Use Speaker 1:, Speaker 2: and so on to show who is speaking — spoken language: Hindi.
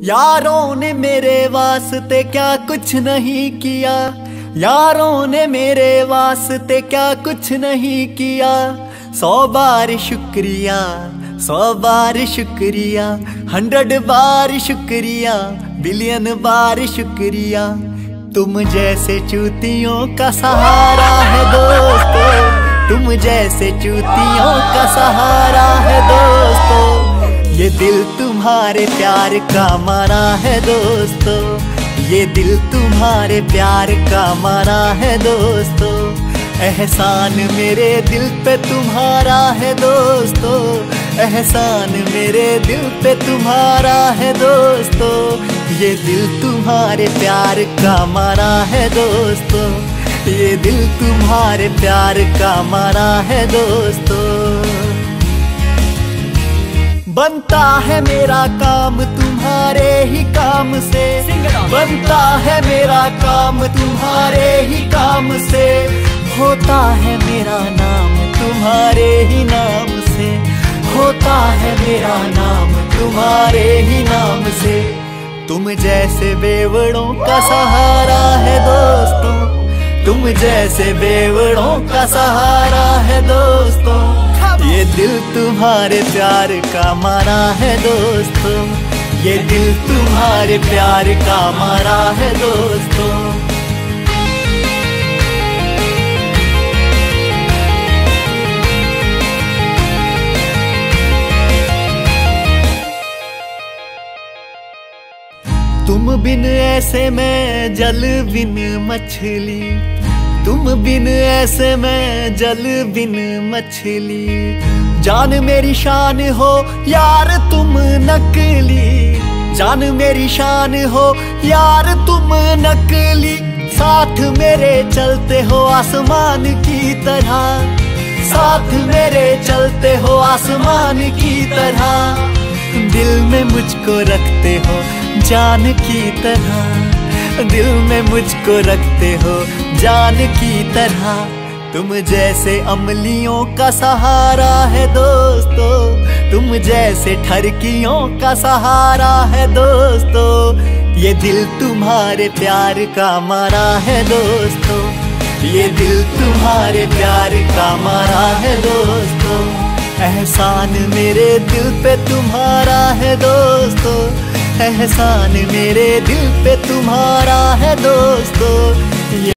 Speaker 1: यारों ने मेरे वास्ते क्या कुछ नहीं किया, यारों ने मेरे वास्ते क्या कुछ नहीं किया। 100 बार शुक्रिया, 100 बार शुक्रिया, 100 बार शुक्रिया, बिलियन बार शुक्रिया। तुम जैसे चूतियों का सहारा है दोस्तों, तुम जैसे चूतियों का सहारा है दोस्तों। ये दिल तुम्हारे प्यार का मारा है दोस्तों, ये दिल तुम्हारे प्यार का मारा है दोस्तों। एहसान मेरे दिल पे तुम्हारा है दोस्तों, एहसान मेरे दिल पे तुम्हारा है दोस्तों। ये दिल तुम्हारे प्यार का मारा है दोस्तों, ये दिल तुम्हारे प्यार का मारा है दोस्तों। बनता है मेरा काम तुम्हारे ही काम से, बनता है मेरा काम तुम्हारे ही काम से। होता है मेरा नाम तुम्हारे ही नाम से, होता है मेरा नाम तुम्हारे ही नाम से। तुम जैसे बेवड़ों का सहारा है दोस्तों, तुम जैसे बेवड़ों का सहारा है दोस्तों। ये दिल तुम्हारे प्यार का मारा है दोस्तों, ये दिल तुम्हारे प्यार का मारा है दोस्तों। तुम बिन ऐसे मैं जल बिन मछली, तुम बिन ऐसे मैं जल बिन मछली। जान मेरी शान हो यार तुम नकली, जान मेरी शान हो यार तुम नकली। साथ मेरे चलते हो आसमान की तरह, साथ मेरे चलते हो आसमान की तरह। दिल में मुझको रखते हो जान की तरह, दिल में मुझको रखते हो जान की तरह। तुम जैसे अमलियों का सहारा है दोस्तों, तुम जैसे ठरकियों का सहारा है दोस्तों। ये दिल तुम्हारे प्यार का मारा है दोस्तों, ये दिल तुम्हारे प्यार का मारा है दोस्तों। एहसान मेरे दिल पे तुम्हारा है दोस्तों, एहसान मेरे दिल पे तुम्हारा है दोस्तों।